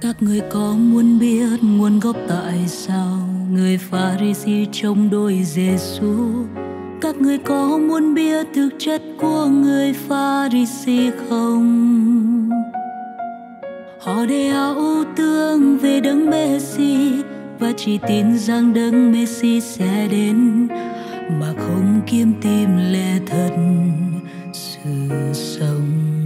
Các ngươi có muốn biết nguồn gốc tại sao người Pha-ri-si chống đối Giê-xu? Các ngươi có muốn biết thực chất của người Pha-ri-si không? Họ để ảo tưởng về đấng Mê-si và chỉ tin rằng đấng Mê-si sẽ đến, mà không kiếm tìm lẽ thật sự sống.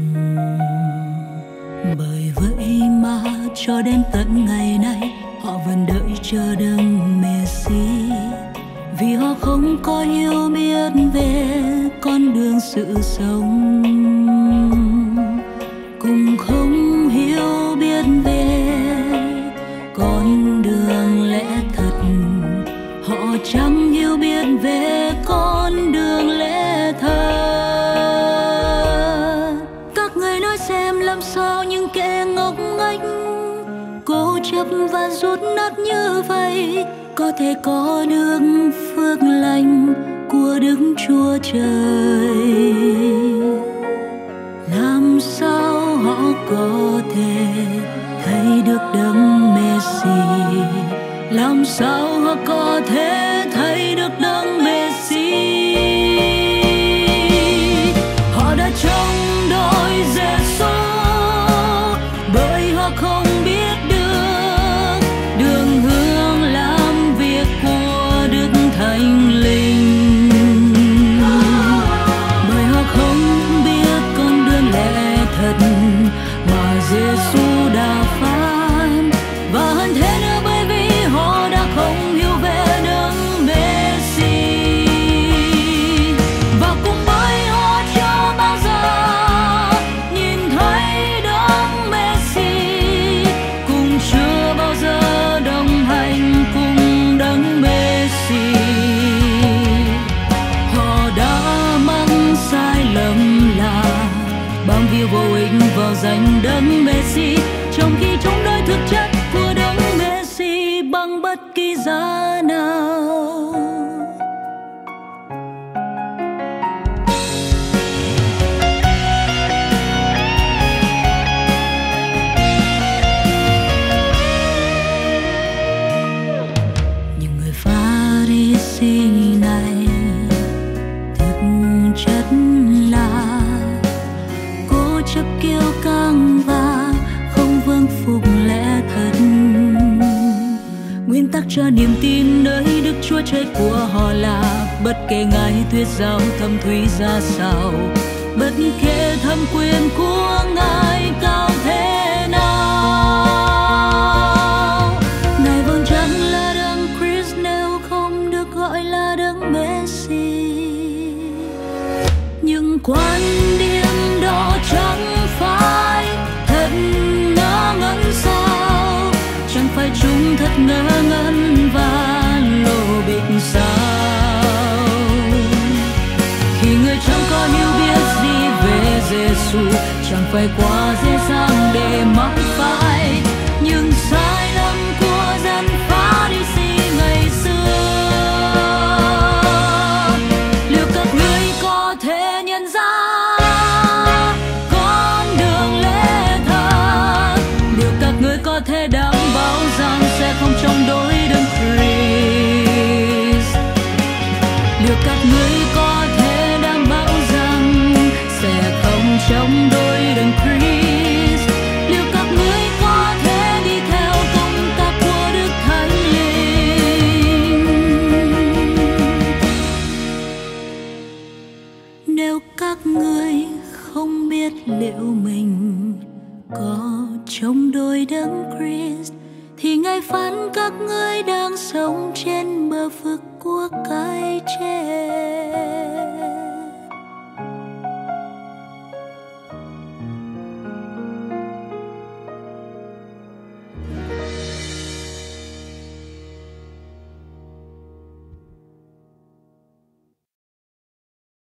Bởi vậy mà cho đến tận ngày nay họ vẫn đợi chờ đấng Mê-si, vì họ không có hiểu biết về con đường sự sống, cũng không hiểu biết về con đường lẽ thật. Họ chẳng hiểu biết về con đường lẽ thật. Các người nói xem làm sao những kẻ ngốc nghếch cố chấp và rút nát như vậy có thể có được phước lành của Đức Chúa Trời? Làm sao họ có thể thấy được đấng Mê-si? Làm sao họ có thể thấy được đấng Mê-si? Họ đã chống đối Giê-xu bởi họ không biết được đường hướng làm việc của Đức Thánh Linh, bởi họ không biết con đường lẽ thật mà Giê-xu đã phán, và hơn thế nữa bởi vì họ đã không hiểu về đấng Mê-si, và cũng bởi họ chưa bao giờ nhìn thấy đấng Mê-si, cũng chưa bao giờ đồng hành cùng đấng Mê-si. Họ đã mắc sai lầm là bám víu vô ích vào danh đấng Mê-si, trong khi chống đối thực chất của đấng Mê-si bằng bất kỳ giá nào. Những người Pha-ri-si này thực chất là cố chấp kiêu căng và không vâng phục lẽ thật. Nguyên tắc cho niềm tin nơi Đức Chúa Trời của họ là bất kể Ngài thuyết giáo thâm thúy ra sao, bất kể thẩm quyền của Ngài cao thế nào, Ngài vẫn chẳng là đấng Christ nếu không được gọi là đấng Mê-si. Nhưng quan điểm đó chẳng phải thật ngớ ngẩn sao, chẳng phải chúng thật ngớ ngẩn và lồ bịch sao? Khi người chẳng có hiểu biết gì về Giê-xu, chẳng phải quá dễ dàng để mắc phải những sai lầm của dân Pha-ri-si ngày xưa. Liệu các ngươi có thể nhận ra con đường lẽ thật? Liệu các ngươi có thể đảm bảo rằng sẽ không chống đối đấng Christ? Liệu các ngươi có thể đảm bảo rằng sẽ không chống đối đấng Christ? Liệu các ngươi có thể đi theo công tác của Đức Thánh Linh? Nếu các ngươi không biết liệu mình có chống đối đấng Christ, thì Ngài phán các ngươi đang sống trên bờ vực của cái chết.